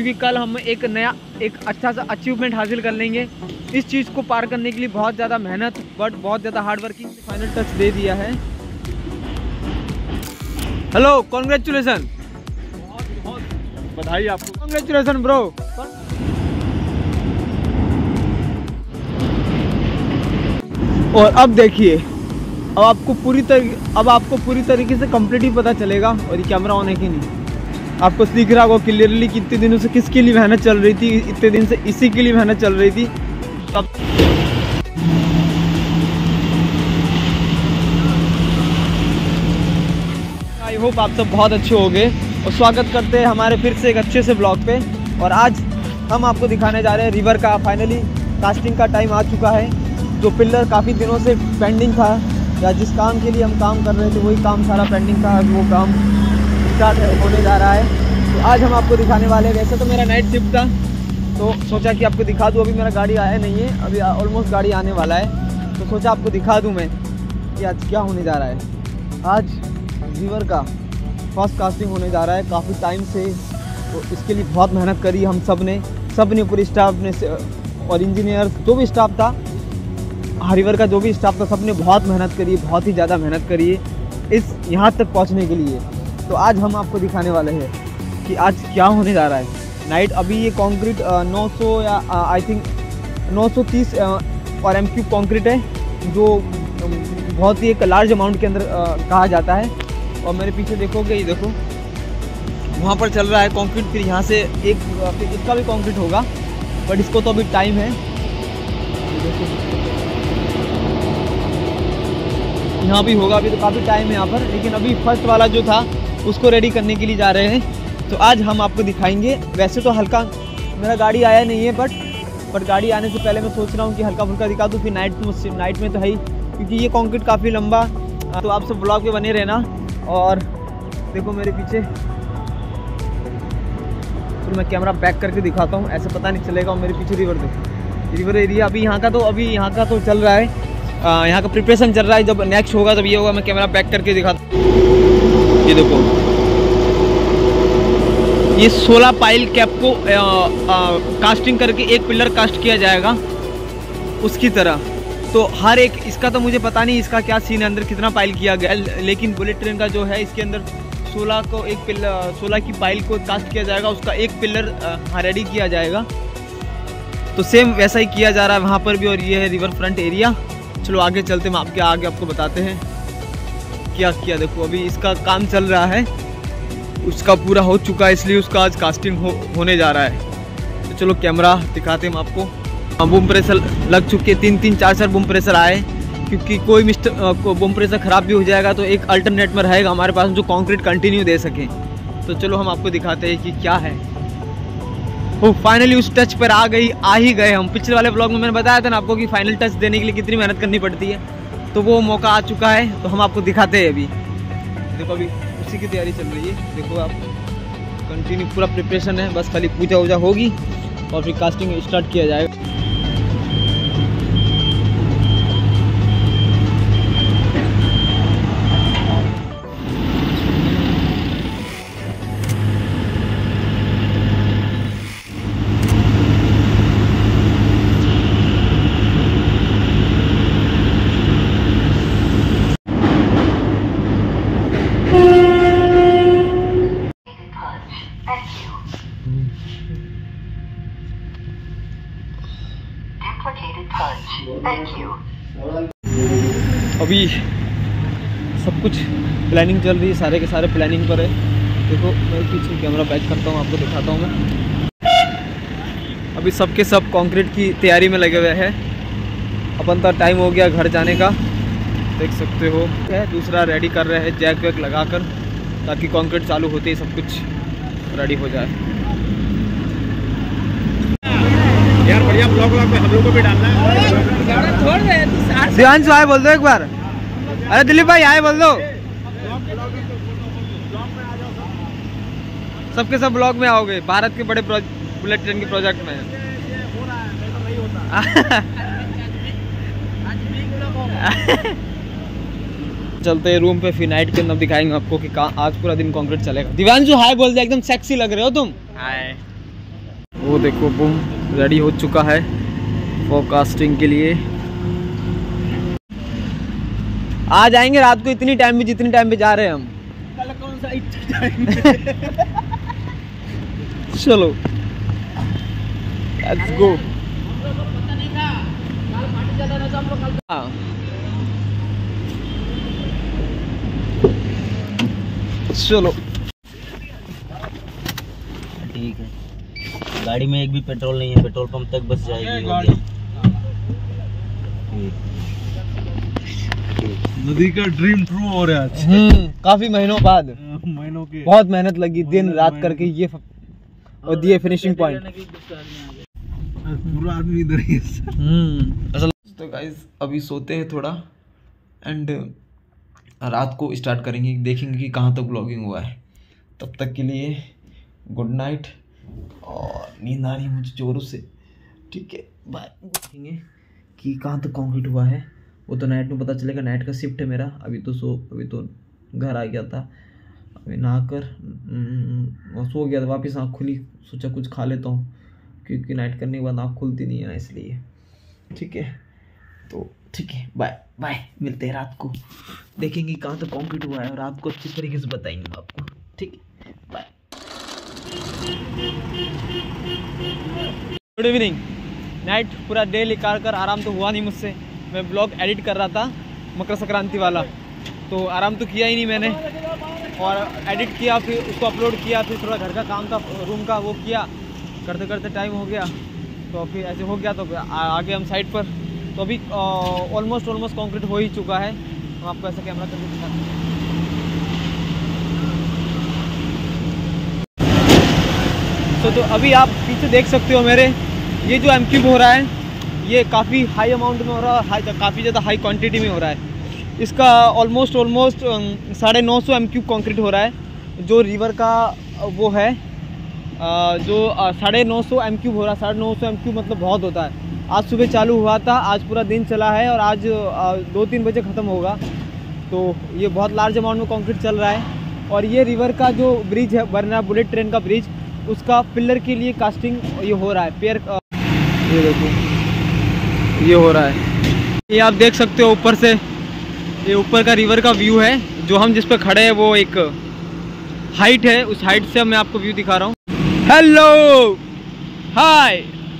क्योंकि कल हम एक अच्छा सा अचीवमेंट हासिल कर लेंगे। इस चीज़ को पार करने के लिए बहुत ज़्यादा मेहनत बट बहुत ज़्यादा हार्ड वर्किंग फाइनल टच दे दिया है। हेलो, कॉन्ग्रेचुलेसन, बहुत बधाई आपको, कॉन्ग्रेचुलेसन ब्रो। और अब देखिए, अब आपको पूरी तरीके से कंप्लीट ही पता चलेगा। और ये कैमरा ऑन है कि नहीं आपको दिख रहा होगा क्लियरली कि इतने दिनों से किसके लिए मेहनत चल रही थी। इतने दिन से इसी के लिए मेहनत चल रही थी। तब आई होप आप सब बहुत अच्छे हो गए और स्वागत करते हैं हमारे फिर से एक अच्छे से ब्लॉग पे। और आज हम आपको दिखाने जा रहे हैं रिवर का फाइनली कास्टिंग का टाइम आ चुका है। जो पिलर काफ़ी दिनों से पेंडिंग था या जिस काम के लिए हम काम कर रहे थे वही काम सारा पेंडिंग था, वो काम स्टार्ट होने जा रहा है। तो आज हम आपको दिखाने वाले हैं। वैसे तो मेरा नाइट शिफ्ट था तो सोचा कि आपको दिखा दूँ। अभी मेरा गाड़ी आया नहीं है, अभी ऑलमोस्ट गाड़ी आने वाला है तो सोचा आपको दिखा दूँ मैं कि आज क्या होने जा रहा है। आज रिवर का फर्स्ट कास्टिंग होने जा रहा है। काफ़ी टाइम से तो इसके लिए बहुत मेहनत करी हम सब ने पूरी स्टाफ ने और इंजीनियर जो भी स्टाफ था, रिवर का जो भी स्टाफ था, सब ने बहुत मेहनत करी, बहुत ही ज़्यादा मेहनत करी है इस यहाँ तक पहुँचने के लिए। तो आज हम आपको दिखाने वाले हैं कि आज क्या होने जा रहा है। नाइट अभी ये कंक्रीट 900 या आई थिंक 930 और एम3 कंक्रीट है, जो बहुत ही एक लार्ज अमाउंट के अंदर कहा जाता है। और मेरे पीछे देखोगे, ये देखो वहाँ पर चल रहा है कंक्रीट। फिर यहाँ से फिर इसका भी कंक्रीट होगा बट इसको तो अभी टाइम है। यहाँ भी होगा, अभी तो काफ़ी टाइम है यहाँ पर। लेकिन अभी फर्स्ट वाला जो था उसको रेडी करने के लिए जा रहे हैं। तो आज हम आपको दिखाएंगे। वैसे तो हल्का मेरा गाड़ी आया नहीं है बट गाड़ी आने से पहले मैं सोच रहा हूँ कि हल्का फुल्का दिखा दूँ। फिर नाइट में तो है ही, क्योंकि ये कंक्रीट काफ़ी लंबा। तो आप सब ब्लॉग पे बने रहना। और देखो मेरे पीछे, तो मैं कैमरा बैक करके दिखाता हूँ, ऐसे पता नहीं चलेगा। और मेरे पीछे रिवर देखो, रिवर एरिया अभी यहाँ का तो चल रहा है, यहाँ का प्रिपरेशन चल रहा है। जब नेक्स्ट होगा तब ये होगा। मैं कैमरा बैक करके दिखाता हूँ। ये देखो, ये 16 पाइल कैप को कास्टिंग करके एक पिलर कास्ट किया जाएगा उसकी तरह। तो हर एक इसका तो मुझे पता नहीं इसका क्या सीन है, अंदर कितना पाइल किया गया, लेकिन बुलेट ट्रेन का जो है इसके अंदर 16 की पाइल को कास्ट किया जाएगा। उसका एक पिलर रेडी किया जाएगा। तो सेम वैसा ही किया जा रहा है वहाँ पर भी। और ये है रिवर फ्रंट एरिया। चलो आगे चलते हैं, हम आगे आपको बताते हैं क्या किया। देखो अभी इसका काम चल रहा है, उसका पूरा हो चुका है, इसलिए उसका आज कास्टिंग होने जा रहा है। तो चलो कैमरा दिखाते हैं हम आपको। बूम प्रेशर लग चुके, 3-4 बूम प्रेशर आए, क्योंकि कोई बूम प्रेशर ख़राब भी हो जाएगा तो एक अल्टरनेट में रहेगा हमारे पास जो कंक्रीट कंटिन्यू दे सके। तो चलो हम आपको दिखाते हैं कि क्या है। वो फाइनली उस टच पर आ ही गए हम। पिछले वाले ब्लॉग में मैंने बताया था ना आपको कि फाइनल टच देने के लिए कितनी मेहनत करनी पड़ती है। तो वो मौका आ चुका है, तो हम आपको दिखाते हैं। अभी देखो, अभी उसी की तैयारी चल रही है। देखो आप, कंटिन्यू पूरा प्रिपरेशन है, बस खाली पूजा वूजा होगी और फिर कास्टिंग स्टार्ट किया जाएगा। अभी सब कुछ प्लानिंग चल रही है, सारे के सारे प्लानिंग पर है। देखो मैं पीछे कैमरा बैक करता हूँ, आपको दिखाता हूँ मैं। अभी सबके सब कंक्रीट की तैयारी में लगे हुए हैं। अपन तो टाइम हो गया घर जाने का, देख सकते हो। दूसरा रेडी कर रहे हैं जैक वैक लगाकर, ताकि कंक्रीट चालू होते ही सब कुछ रेडी हो जाए। यार बढ़िया ब्लॉग में हम लोग को भी डालना है। शिवांश भाई बोल दो एक बार। अरे दिलीप भाई आए बोल दो। सबके सब ब्लॉग में आओगे। भारत के बड़े बुलेट ट्रेन के प्रोजेक्ट में चलते हैं रूम पे, फिर नाइट के अंदर दिखाएंगे आपको कि आज पूरा दिन कंक्रीट चलेगा। दिव्यांशु हाय बोल दे, एकदम सेक्सी लग रहे हो तुम। हाय। वो देखो बूम रेडी हो चुका है फोरकास्टिंग के लिए। आ जाएंगे रात को इतनी टाइम में जितनी टाइम पे जा रहे हैं हम। कल कौन सा टाइम चलो लेट्स गो। चलो ठीक है, गाड़ी में एक भी पेट्रोल नहीं है, पेट्रोल पंप तक बस जाएगी। हो गया। नदी का ड्रीम ट्रू हो रहा है काफी महीनों बाद, महीनों के बहुत मेहनत लगी दिन रात करके ये और दिए फिनिशिंग पॉइंट। पूरा आदमी इधर ही है। तो गाइस अभी सोते हैं थोड़ा एंड रात को स्टार्ट करेंगे, देखेंगे कि कहाँ तक ब्लॉगिंग हुआ है। तब तक के लिए गुड नाइट और नींद आ रही है मुझे जोरों से। ठीक है बाय। देखेंगे कि कहाँ तक कंक्रीट हुआ है, वो तो नाइट में पता चलेगा। नाइट का शिफ्ट है मेरा। अभी तो घर आ गया था, अभी नहाकर सो गया था, वापस आँख खुली, सोचा कुछ खा लेता हूँ क्योंकि नाइट करने के बाद आँख खुलती नहीं है ना, इसलिए। ठीक है तो ठीक है बाय बाय, मिलते हैं रात को, देखेंगे कहाँ तक कंक्रीट हुआ है और रात को अच्छी तरीके से बताएंगे हम आपको। ठीक है बाय। Good evening. नाइट पूरा डे निकाल कर आराम तो हुआ नहीं मुझसे। मैं ब्लॉग एडिट कर रहा था मकर संक्रांति वाला, तो आराम तो किया ही नहीं मैंने, और एडिट किया फिर उसको अपलोड किया, फिर थोड़ा घर का काम था रूम का वो किया, करते करते टाइम हो गया, तो फिर ऐसे हो गया। तो आगे हम साइड पर, तो अभी ऑलमोस्ट कंक्रीट हो ही चुका है। हम आपको ऐसा कैमरा करके दिखाते हैं। तो अभी आप पीछे देख सकते हो मेरे, ये जो एम क्यूब हो रहा है ये काफ़ी हाई अमाउंट में हो रहा है, काफ़ी ज़्यादा हाई क्वांटिटी में हो रहा है। इसका ऑलमोस्ट 950 एम क्यूब कॉन्क्रीट हो रहा है। जो रिवर का वो है जो 950 एम क्यूब हो रहा है। 950 एम क्यूब मतलब बहुत होता है। आज सुबह चालू हुआ था, आज पूरा दिन चला है और आज 2-3 बजे ख़त्म होगा। तो ये बहुत लार्ज अमाउंट में कंक्रीट चल रहा है। और ये रिवर का जो ब्रिज है वरना बुलेट ट्रेन का ब्रिज, उसका पिलर के लिए कास्टिंग ये हो रहा है। ये देखो ये हो रहा है, ये आप देख सकते हो ऊपर से। ये ऊपर का रिवर का व्यू है, जो हम जिस पर खड़े हैं वो एक हाइट है, उस हाइट से मैं आपको व्यू दिखा रहा हूँ। हेलो हाय,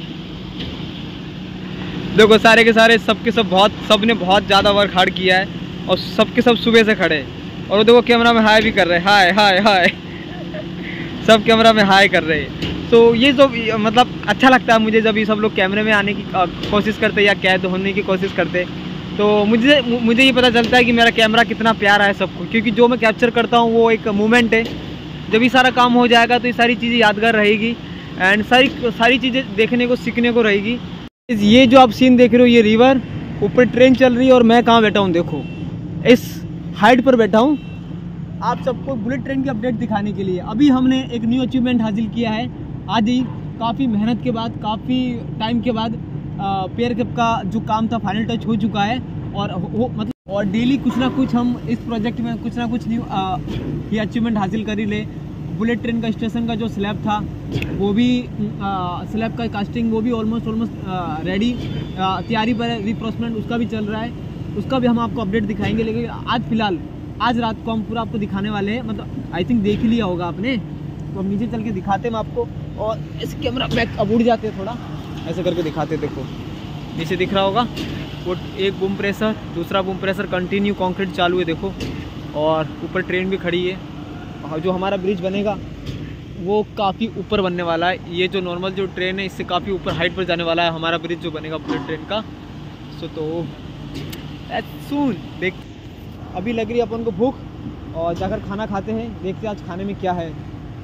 देखो सारे के सारे सबके सब सबने बहुत ज़्यादा वर्क हार्ड किया है और सबके सब सुबह से खड़े हैं। और वो देखो कैमरा में हाय भी कर रहे हैं, हाय हाय हाय सब कैमरा में हाय कर रहे हैं। तो ये जो मतलब अच्छा लगता है मुझे जब ये सब लोग कैमरे में आने की कोशिश करते या कैद होने की कोशिश करते, तो मुझे ये पता चलता है कि मेरा कैमरा कितना प्यारा है सबको, क्योंकि जो मैं कैप्चर करता हूँ वो एक मोमेंट है। जब ये सारा काम हो जाएगा तो ये सारी चीज़ें यादगार रहेगी एंड सारी चीज़ें देखने को सीखने को रहेगी। ये जो आप सीन देख रहे हो, ये रिवर, ऊपर ट्रेन चल रही है और मैं कहाँ बैठा हूँ, देखो इस हाइट पर बैठा हूँ आप सबको बुलेट ट्रेन की अपडेट दिखाने के लिए। अभी हमने एक न्यू अचीवमेंट हासिल किया है आज ही, काफ़ी मेहनत के बाद, काफ़ी टाइम के बाद पेयर कैप का जो काम था फाइनल टच हो चुका है। और वो मतलब और डेली कुछ ना कुछ हम इस प्रोजेक्ट में कुछ ना कुछ न्यू ये अचीवमेंट हासिल कर ही ले। बुलेट ट्रेन का स्टेशन का जो स्लैब था वो भी स्लैब का कास्टिंग वो भी ऑलमोस्ट रेडी, तैयारी पर है। रिप्रोसमेंट उसका भी चल रहा है, उसका भी हम आपको अपडेट दिखाएंगे। लेकिन आज फिलहाल आज रात को हम पूरा आपको दिखाने वाले हैं, मतलब आई थिंक देख ही लिया होगा आपने, तो हम नीचे चल के दिखाते हैं आपको। और इस कैमरा बैक अब उड़ जाते हैं, थोड़ा ऐसे करके दिखाते हैं। देखो नीचे दिख रहा होगा वो एक बूम प्रेशर, दूसरा बूम प्रेशर, कंटिन्यू कंक्रीट चालू है देखो। और ऊपर ट्रेन भी खड़ी है। जो हमारा ब्रिज बनेगा वो काफ़ी ऊपर बनने वाला है। ये जो नॉर्मल जो ट्रेन है इससे काफ़ी ऊपर हाइट पर जाने वाला है हमारा ब्रिज जो बनेगा बुलेट ट्रेन का। तो सून देख, अभी लग रही है अपन को भूख और जाकर खाना खाते हैं, देखते हैं आज खाने में क्या है।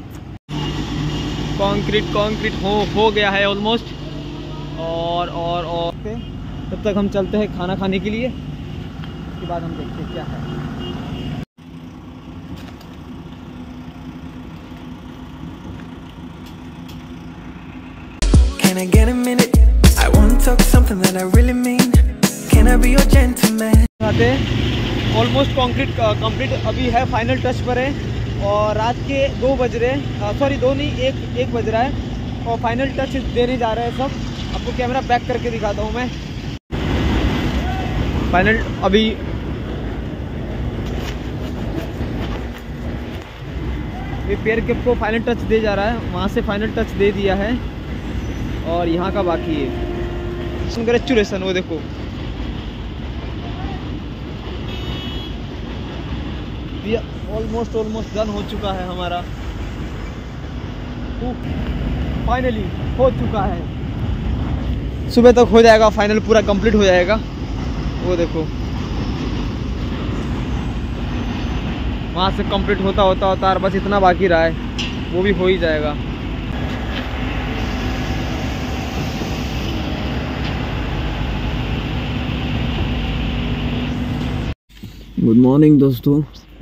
कंक्रीट हो गया है ऑलमोस्ट। और तब तक हम चलते हैं खाना खाने के लिए, उसके बाद हम देखते हैं क्या है। Can I get a minute? I want to talk something that I really mean. Can I be your gentleman? Almost complete अभी है, फाइनल टच पर है। और रात के 2 बज रहे, सॉरी 2 नहीं 1 बज रहा है। और फाइनल टच देने जा रहे हैं सब। आपको कैमरा बैक करके दिखाता हूँ मैं। फाइनल अभी ये पेयर कैप को फाइनल टच दे जा रहा है, वहाँ से फाइनल टच दे दिया है और यहाँ का बाकी है। कंग्रेचुलेसन, वो देखो ये ऑलमोस्ट डन हो चुका है हमारा, फाइनली हो चुका है। सुबह तक हो जाएगा, फाइनल पूरा कंप्लीट हो जाएगा। वो देखो वहाँ से कंप्लीट होता और बस इतना बाकी रहा है, वो भी हो ही जाएगा। गुड मॉर्निंग दोस्तों।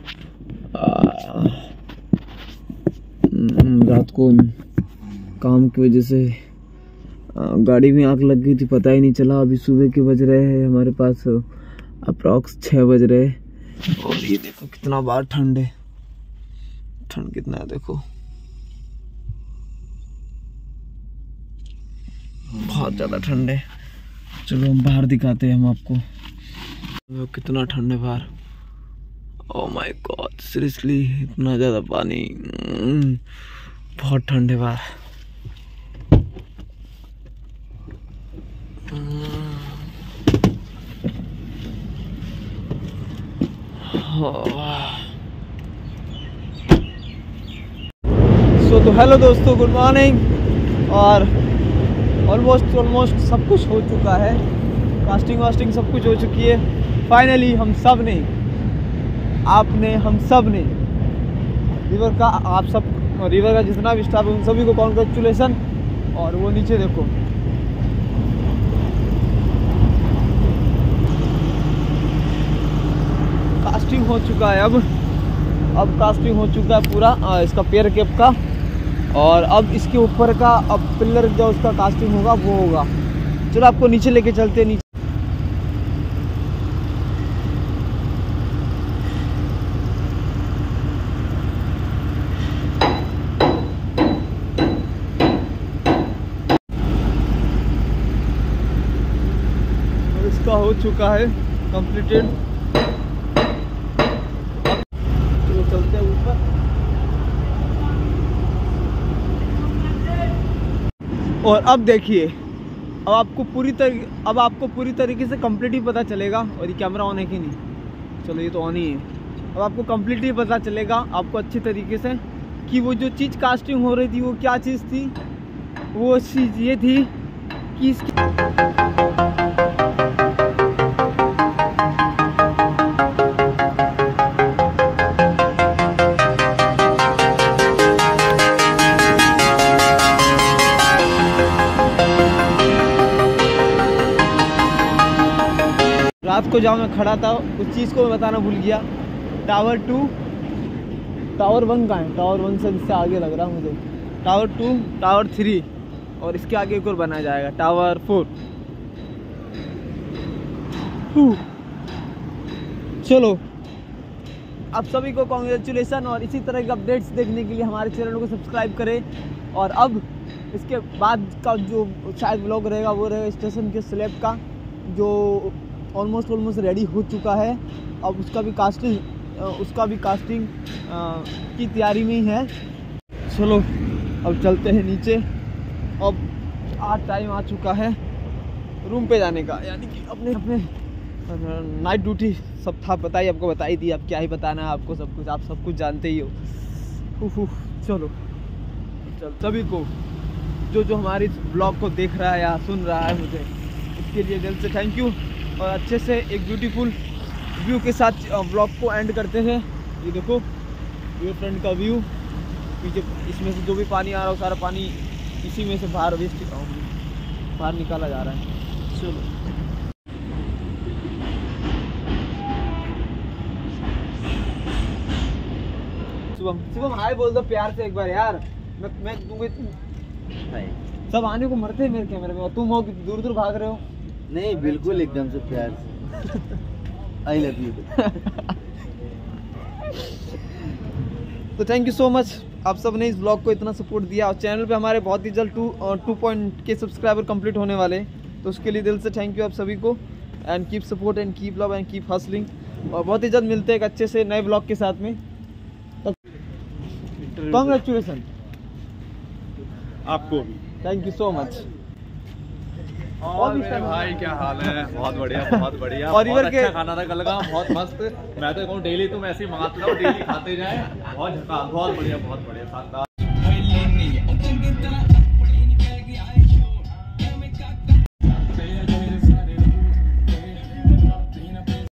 रात को काम की वजह से गाड़ी में आग लग गई थी, पता ही नहीं चला। अभी सुबह के बज रहे हैं हमारे पास अप्रॉक्स 6 बज रहे हैं और ये देखो कितना बाहर ठंड है। ठंड कितना है देखो, बहुत ज़्यादा ठंड है। चलो हम बाहर दिखाते हैं हम आपको कितना ठंड है बाहर। ओह माय गॉड, सीरियसली इतना ज़्यादा पानी, बहुत ठंड है बाहर। तो हेलो दोस्तों, गुड मॉर्निंग। और ऑलमोस्ट सब कुछ हो चुका है, कास्टिंग वास्टिंग सब कुछ हो चुकी है। फाइनली हम सब ने, आपने, हम सब ने रिवर का, आप सब रिवर का जितना भी स्टाफ है उन सभी को कॉन्ग्रेचुलेसन। और वो नीचे देखो कास्टिंग हो चुका है। अब कास्टिंग हो चुका है पूरा इसका पेयर कैप का। और अब इसके ऊपर का अब पिलर जो उसका कास्टिंग होगा वो होगा। चलो आपको नीचे लेके चलते हैं। नीचे इसका हो चुका है कंप्लीटेड। चलो चलते हैं ऊपर। और अब देखिए, अब आपको पूरी तरीके से कंप्लीट ही पता चलेगा। और ये कैमरा ऑन है कि नहीं? चलो ये तो ऑन ही है। अब आपको कंप्लीट ही पता चलेगा आपको अच्छी तरीके से कि वो जो चीज़ कास्टिंग हो रही थी वो क्या चीज़ थी। वो चीज़ ये थी कि रात को जहाँ मैं खड़ा था उस चीज़ को मैं बताना भूल गया। टावर 1 कहाँ है? टावर 1 से इससे आगे लग रहा मुझे। टावर 2, टावर 3 और इसके आगे एक और बनाया जाएगा, टावर 4। चलो आप सभी को कॉन्ग्रेचुलेसन। और इसी तरह के अपडेट्स देखने के लिए हमारे चैनल को सब्सक्राइब करें। और अब इसके बाद का जो शायद व्लॉग रहेगा वो रहेगा स्टेशन के स्लैब का, जो ऑलमोस्ट रेडी हो चुका है। अब उसका भी कास्टिंग की तैयारी में ही है। चलो अब चलते हैं नीचे। अब आज टाइम आ चुका है रूम पे जाने का, यानी कि अपने नाइट ड्यूटी सब था, पता ही आपको, बता ही दी। अब क्या ही बताना है आपको, सब कुछ आप सब कुछ जानते ही हो। चलो सभी को जो हमारी ब्लॉग को देख रहा है या सुन रहा है, मुझे इसके लिए दिल से थैंक यू। और अच्छे से एक ब्यूटीफुल व्यू के साथ व्लॉग को एंड करते हैं। ये देखो रिवर फ्रंट का व्यू, पीछे इसमें से जो भी पानी आ रहा है वो सारा पानी इसी में से बाहर निकाला जा रहा है। चलो शुभम हाय बोल दो प्यार से एक बार यार। मैं सब आने को मरते हैं मेरे कैमरे में और तुम हो दूर दूर भाग रहे हो। नहीं, बिल्कुल एकदम से प्यार से। I love you. तो थैंक यू सो मच आप सब ने इस ब्लॉग को इतना सपोर्ट दिया और चैनल पे हमारे बहुत ही जल्द 2 सब्सक्राइबर कंप्लीट होने वाले हैं, तो उसके लिए दिल से थैंक यू आप सभी को। And keep support and keep love and keep hustling, और बहुत ही जल्द मिलते हैं एक अच्छे से नए ब्लॉग के साथ में। कॉन्ग्रेचुलेसन आपको भी। Thank you so much. और मेरे भाई क्या हाल है? बहुत बढ़िया बहुत बढ़िया। और बहुत रिवर के अच्छा खाना था कल का, बहुत मस्त। मैं तो कहूँ डेली तुम ऐसे ही मंगाते रहो, डेली खाते जाए। बहुत झकास, बहुत बढ़िया शानदार।